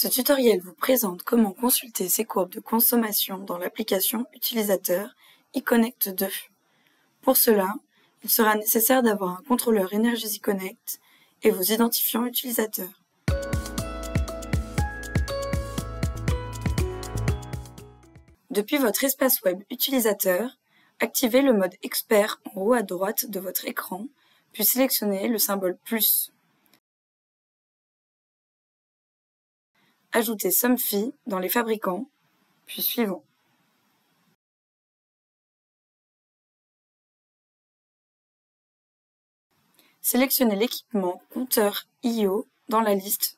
Ce tutoriel vous présente comment consulter ces courbes de consommation dans l'application utilisateur eConnect 2. Pour cela, il sera nécessaire d'avoir un contrôleur Energy Connect et vos identifiants utilisateurs. Depuis votre espace web utilisateur, activez le mode Expert en haut à droite de votre écran, puis sélectionnez le symbole plus. Ajoutez Somfy dans les fabricants, puis suivant. Sélectionnez l'équipement compteur IO dans la liste.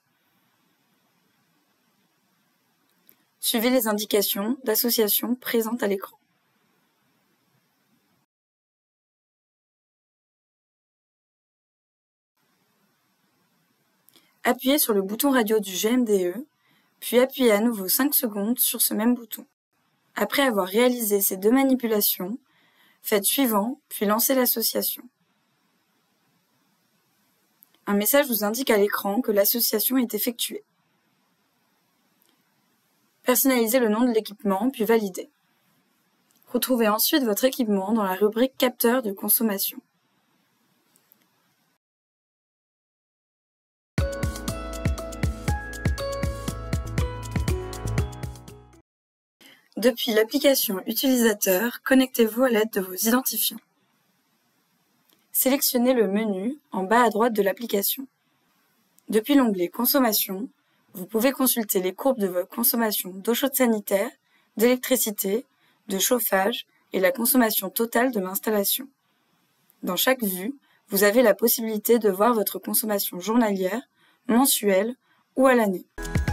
Suivez les indications d'association présentes à l'écran. Appuyez sur le bouton radio du GMDE, puis appuyez à nouveau 5 secondes sur ce même bouton. Après avoir réalisé ces deux manipulations, faites suivant, puis lancez l'association. Un message vous indique à l'écran que l'association est effectuée. Personnalisez le nom de l'équipement, puis validez. Retrouvez ensuite votre équipement dans la rubrique Capteur de consommation. Depuis l'application utilisateur, connectez-vous à l'aide de vos identifiants. Sélectionnez le menu en bas à droite de l'application. Depuis l'onglet Consommation, vous pouvez consulter les courbes de votre consommation d'eau chaude sanitaire, d'électricité, de chauffage et la consommation totale de l'installation. Dans chaque vue, vous avez la possibilité de voir votre consommation journalière, mensuelle ou à l'année.